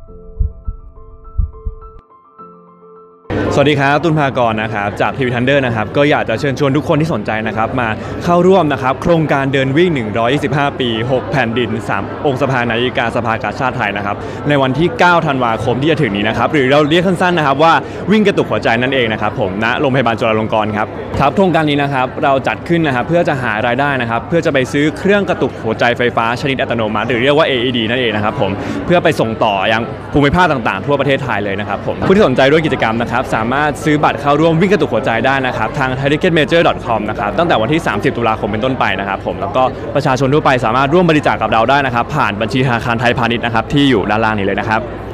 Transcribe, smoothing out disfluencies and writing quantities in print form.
สวัสดีครับตุลภากรนะครับจากทีวีทันเดอร์นะครับก็อยากจะเชิญชวนทุกคนที่สนใจนะครับมาเข้าร่วมนะครับโครงการเดินวิ่ง125 ปี6แผ่นดิน3องค์สภานายิกาสภากาชาติไทยนะครับในวันที่9ธันวาคมที่จะถึงนี้นะครับหรือเราเรียกสั้นๆนะครับว่าวิ่งกระตุกหัวใจนั่นเองนะครับผมณโรงพยาบาลจุฬาลงกรณ์ครับโครงการนี้นะครับเราจัดขึ้นนะครับเพื่อจะหารายได้นะครับเพื่อจะไปซื้อเครื่องกระตุกหัวใจไฟฟ้าชนิดอัตโนมัติหรือเรียกว่า AED นั่นเองนะครับผมเพื่อไปส่งต่อยังภูมิภาคต่างๆทั่วประเทศไทยเลยนะครับผมผู้ที่สนใจร่วมกิจกรรมนะครับสามารถซื้อบัตรเข้าร่วมวิ่งกระตุกหัวใจได้นะครับทาง thaitickettmajor.com นะครับตั้งแต่วันที่30ตุลาคมเป็นต้นไปนะครับผมแล้วก็ประชาชนทั่วไปสามารถร่วมบริจาคกับเราได้นะครับผ่านบัญชีธนาคารไทยพาณิชย์นะครับที่อยู่ด้านล่างนี้เลยนะครับ